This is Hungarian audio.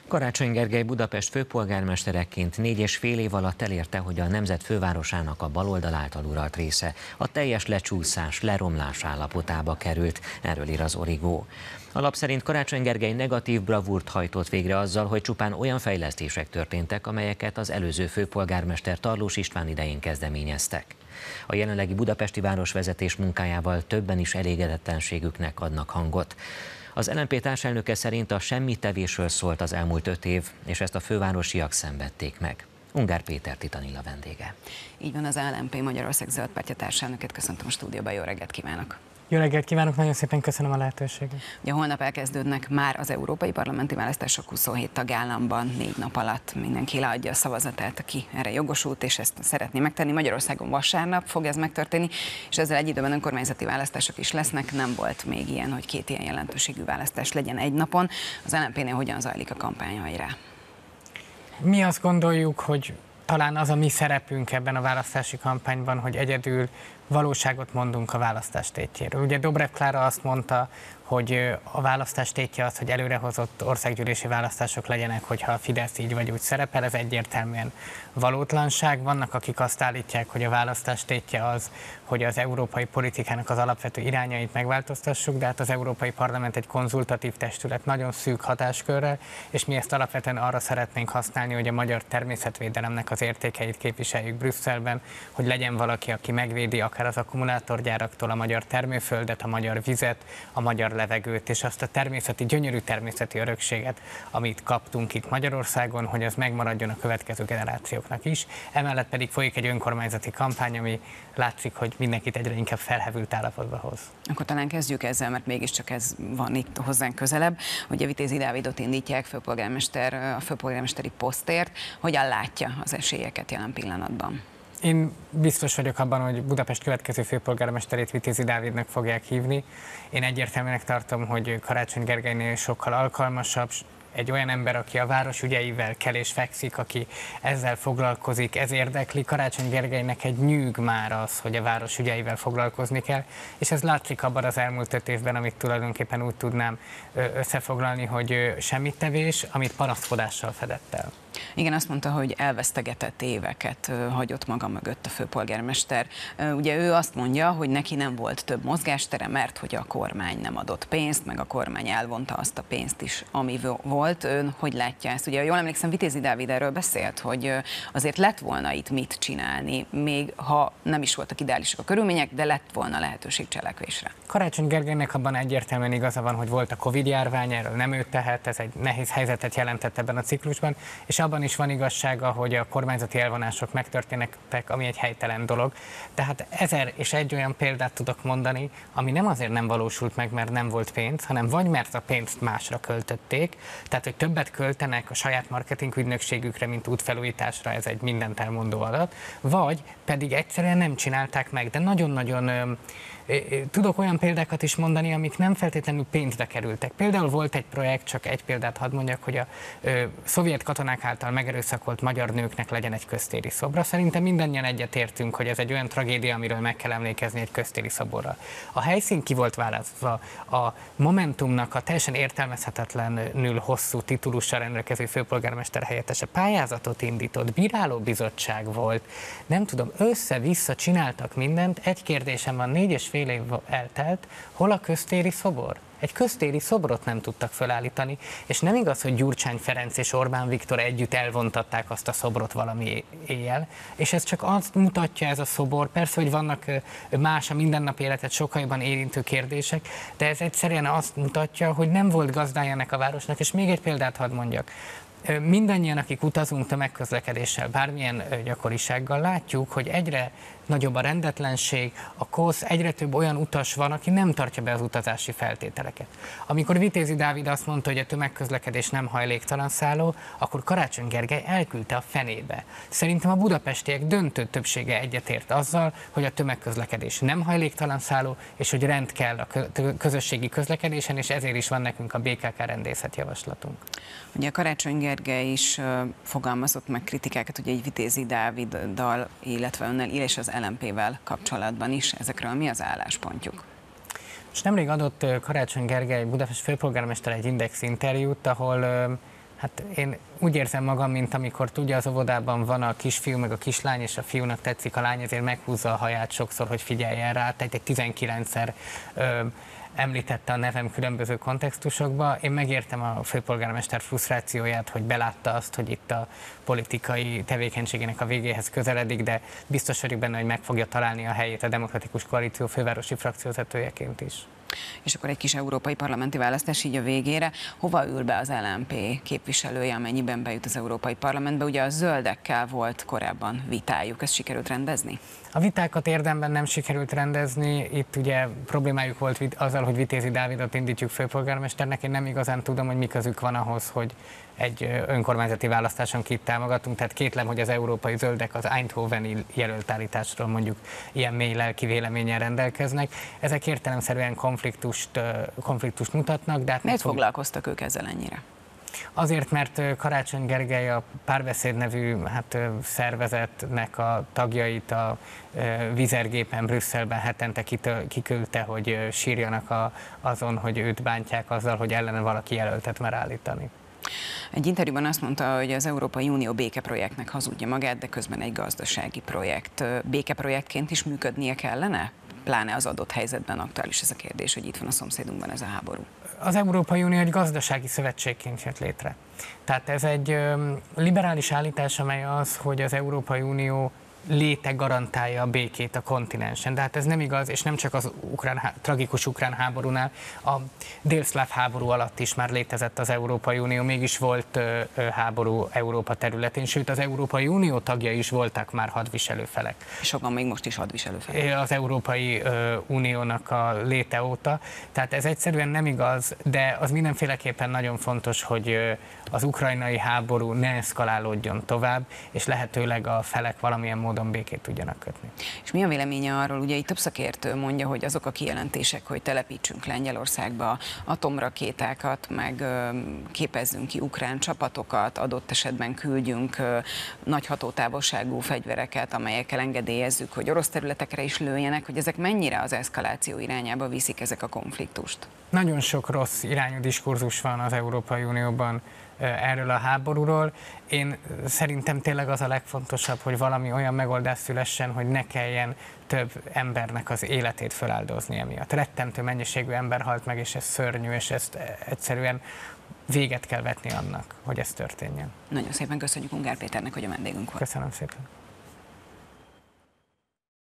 Karácsony Gergely Budapest főpolgármestereként 4,5 év alatt elérte, hogy a nemzet fővárosának a baloldal által uralt része a teljes lecsúszás, leromlás állapotába került, erről ír az Origo. A lap szerint Karácsony Gergely negatív bravúrt hajtott végre azzal, hogy csupán olyan fejlesztések történtek, amelyeket az előző főpolgármester Tarlós István idején kezdeményeztek. A jelenlegi budapesti városvezetés munkájával többen is elégedetlenségüknek adnak hangot. Az LMP társelnöke szerint a semmitevésről szólt az elmúlt 5 év, és ezt a fővárosiak szenvedték meg. Ungár Péter Titanilla vendége. Így van, az LMP Magyarország Zöld Pártja társelnöket köszöntöm a stúdióban, jó reggelt kívánok! Jó reggelt kívánok, nagyon szépen köszönöm a lehetőséget. Ugye holnap elkezdődnek már az európai parlamenti választások 27 tagállamban, 4 nap alatt mindenki leadja a szavazatát, aki erre jogosult, és ezt szeretné megtenni. Magyarországon vasárnap fog ez megtörténni, és ezzel egy időben önkormányzati választások is lesznek. Nem volt még ilyen, hogy 2 ilyen jelentőségű választás legyen egy napon. Az LMP-nél hogyan zajlik a kampány hajrá? Mi azt gondoljuk, hogy talán az a mi szerepünk ebben a választási kampányban, hogy egyedül valóságot mondunk a választás tétjéről. Ugye Dobrev Klára azt mondta, hogy a választás tétje az, hogy előrehozott országgyűlési választások legyenek, hogyha a Fidesz így vagy úgy szerepel, ez egyértelműen valótlanság. Vannak, akik azt állítják, hogy a választás tétje az, hogy az európai politikának az alapvető irányait megváltoztassuk, de hát az Európai Parlament egy konzultatív testület nagyon szűk hatáskörrel, és mi ezt alapvetően arra szeretnénk használni, hogy a magyar természetvédelemnek az értékeit képviseljük Brüsszelben, hogy legyen valaki, aki megvédi akár az akkumulátorgyáraktól a magyar termőföldet, a magyar vizet, a magyar levegőt, és azt a gyönyörű természeti örökséget, amit kaptunk itt Magyarországon, hogy az megmaradjon a következő generációknak is. Emellett pedig folyik egy önkormányzati kampány, ami látszik, hogy mindenkit egyre inkább felhevült állapotba hoz. Akkor talán kezdjük ezzel, mert mégiscsak ez van itt hozzánk közelebb. Ugye Vitézi Dávidot indítják a főpolgármesteri posztért. Hogyan látja az esélyeket jelen pillanatban? Én biztos vagyok abban, hogy Budapest következő főpolgármesterét Vitézi Dávidnak fogják hívni. Én egyértelműnek tartom, hogy Karácsony Gergelynél sokkal alkalmasabb, egy olyan ember, aki a város ügyeivel kel és fekszik, aki ezzel foglalkozik, ez érdekli. Karácsony Gergelynek egy nyűg már az, hogy a város ügyeivel foglalkozni kell, és ez látszik abban az elmúlt 5 évben, amit tulajdonképpen úgy tudnám összefoglalni, hogy semmittevés, amit panaszkodással fedett el. Igen, azt mondta, hogy elvesztegetett éveket hagyott maga mögött a főpolgármester. Ugye ő azt mondja, hogy neki nem volt több mozgástere, mert hogy a kormány nem adott pénzt, meg a kormány elvonta azt a pénzt is, ami volt. Ön hogy látja ezt? Ugye jól emlékszem, Vitézi Dávid erről beszélt, hogy azért lett volna itt mit csinálni, még ha nem is voltak ideálisak a körülmények, de lett volna lehetőség cselekvésre. Karácsony Gergelynek abban egyértelműen igaza van, hogy volt a Covid-járvány, erről nem ő tehet, ez egy nehéz helyzetet jelentett ebben a ciklusban, és abban is van igazsága, hogy a kormányzati elvonások megtörténtek, ami egy helytelen dolog. Tehát 1001 olyan példát tudok mondani, ami nem azért nem valósult meg, mert nem volt pénz, hanem vagy mert a pénzt másra költötték, tehát hogy többet költenek a saját marketing ügynökségükre, mint útfelújításra, ez egy mindent elmondó adat, vagy pedig egyszerűen nem csinálták meg, de nagyon-nagyon tudok olyan példákat is mondani, amik nem feltétlenül pénzbe kerültek. Például volt egy projekt, csak egy példát hadd mondjak, hogy a szovjet katonák által megerőszakolt magyar nőknek legyen egy köztéri szobra. Szerintem mindannyian egyetértünk, hogy ez egy olyan tragédia, amiről meg kell emlékezni egy köztéri szoborral. A helyszín ki volt választva, a Momentumnak a teljesen értelmezhetetlenül hosszú titulussal rendelkező főpolgármester helyettese pályázatot indított, bírálóbizottság volt, nem tudom, össze-vissza csináltak mindent. Egy kérdésem van, 4,5 év eltelt, hol a köztéri szobor? Egy köztéri szobrot nem tudtak felállítani, és nem igaz, hogy Gyurcsány Ferenc és Orbán Viktor együtt elvontatták azt a szobrot valami éjjel, és ez csak azt mutatja, ez a szobor, persze, hogy vannak más a mindennapi életet sokkal jobban érintő kérdések, de ez egyszerűen azt mutatja, hogy nem volt gazdája ennek a városnak, és még egy példát hadd mondjak. Mindannyian, akik utazunk tömegközlekedéssel, bármilyen gyakorisággal, látjuk, hogy egyre nagyobb a rendetlenség, a kosz, egyre több olyan utas van, aki nem tartja be az utazási feltételeket. Amikor Vitézi Dávid azt mondta, hogy a tömegközlekedés nem hajléktalan szálló, akkor Karácsony Gergely elküldte a fenébe. Szerintem a budapestiek döntő többsége egyetért azzal, hogy a tömegközlekedés nem hajléktalan szálló, és hogy rend kell a közösségi közlekedésen, és ezért is van nekünk a BKK rendészet javaslatunk. Ugye a Karácsony Gergely is fogalmazott meg kritikákat, ugye egy Vitézi Dáviddal, illetve önnel és az LMP-vel kapcsolatban is. Ezekről mi az álláspontjuk? És nemrég adott Karácsony Gergely Budapest főpolgármester egy Index interjút, ahol Hát én úgy érzem magam, mint amikor tudja, az óvodában van a kisfiú meg a kislány, és a fiúnak tetszik a lány, ezért meghúzza a haját sokszor, hogy figyeljen rá, tehát egy 19-szer említette a nevem különböző kontextusokba. Én megértem a főpolgármester frusztrációját, hogy belátta azt, hogy itt a politikai tevékenységének a végéhez közeledik, de biztos vagyok benne, hogy meg fogja találni a helyét a Demokratikus Koalíció fővárosi frakcióvezetőjeként is. És akkor egy kis európai parlamenti választás így a végére. Hova ül be az LMP képviselője, amennyiben bejut az Európai Parlamentbe? Ugye a zöldekkel volt korábban vitájuk, ezt sikerült rendezni? A vitákat érdemben nem sikerült rendezni, itt ugye problémájuk volt azzal, hogy Vitézi Dávidot indítjuk főpolgármesternek, én nem igazán tudom, hogy mi közük van ahhoz, hogy egy önkormányzati választáson kit támogatunk, tehát kétlem, hogy az európai zöldek az Eindhoveni jelöltállításról mondjuk ilyen mély lelki véleménnyel rendelkeznek. Ezek értelemszerűen konfliktust mutatnak, de hát miért foglalkoztak ők ezzel ennyire? Azért, mert Karácsony Gergely a Párbeszéd nevű szervezetnek a tagjait a vizergépen Brüsszelben hetente kiküldte, hogy sírjanak azon, hogy őt bántják azzal, hogy ellene valaki jelöltet mer állítani. Egy interjúban azt mondta, hogy az Európai Unió békeprojektnek hazudja magát, de közben egy gazdasági projekt. Békeprojektként is működnie kellene? Pláne az adott helyzetben aktuális ez a kérdés, hogy itt van a szomszédunkban ez a háború. Az Európai Unió egy gazdasági szövetségként jött létre. Tehát ez egy liberális állítás, amely az, hogy az Európai Unió léte garantálja a békét a kontinensen. De hát ez nem igaz, és nem csak az tragikus ukrán háborúnál, a délszláv háború alatt is már létezett az Európai Unió, mégis volt háború Európa területén, sőt az Európai Unió tagjai is voltak már hadviselőfelek. Sokan még most is hadviselőfelek. Az Európai Uniónak a léte óta, tehát ez egyszerűen nem igaz, de az mindenféleképpen nagyon fontos, hogy az ukrajnai háború ne eszkalálódjon tovább, és lehetőleg a felek valamilyen módon békét tudjanak kötni. És mi a véleménye arról, ugye itt több szakértő mondja, hogy azok a kijelentések, hogy telepítsünk Lengyelországba atomrakétákat, meg képezzünk ki ukrán csapatokat, adott esetben küldjünk nagy hatótávolságú fegyvereket, amelyekkel engedélyezzük, hogy orosz területekre is lőjenek, hogy ezek mennyire az eszkaláció irányába viszik ezek a konfliktust? Nagyon sok rossz irányú diskurzus van az Európai Unióban erről a háborúról. Én szerintem tényleg az a legfontosabb, hogy valami olyan megoldás szülessen, hogy ne kelljen több embernek az életét feláldozni emiatt. Rettentő mennyiségű ember halt meg, és ez szörnyű, és ezt egyszerűen véget kell vetni annak, hogy ez történjen. Nagyon szépen köszönjük Ungár Péternek, hogy a vendégünk volt. Köszönöm szépen.